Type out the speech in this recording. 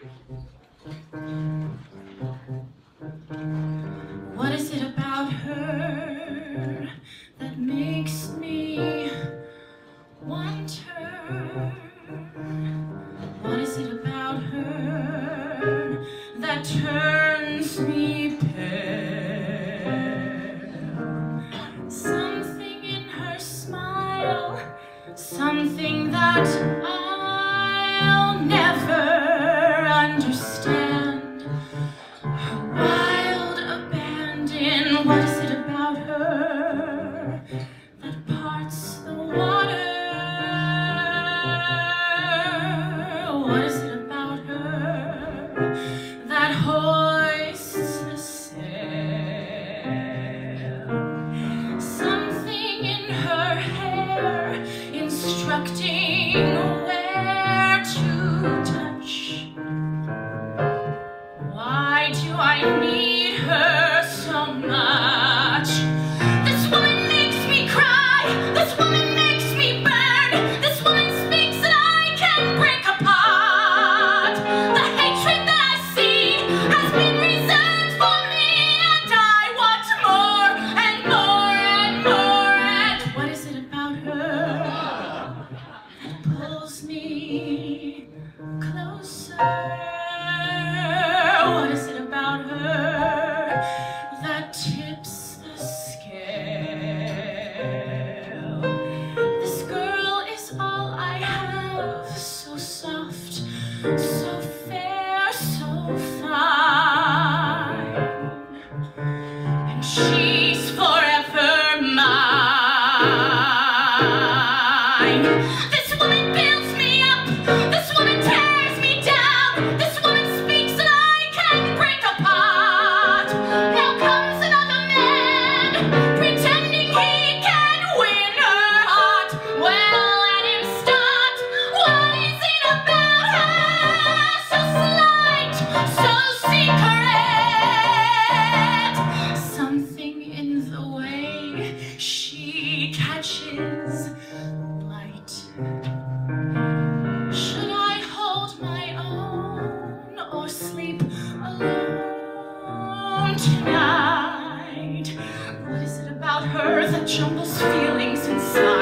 What is it about her that makes me want her? What is it about her that turns me pale? Something in her smile, something that I'll never understand. Her wild abandon, what is it about her that parts the water? What is it about her that hoists the sail? Something in her hair instructing where to touch. Why do I need her so much? This woman makes me cry. This woman makes me burn. This woman speaks that I can break apart. The hatred that I see has been reserved for me, and I want more and more and more. And what is it about her that pulls me closer? What is it about her that tips the scale? This girl is all I have, so soft, so fair, so fine, and she's forever mine. This woman builds me up, this woman tears me down, this woman speaks that I can break apart. Now comes another man, pretending he can win her heart. Well, let him start. What is it about her? So slight, so secret. Something in the way she catches light. Should I hold my own or sleep alone tonight? What is it about her that jumbles feelings inside?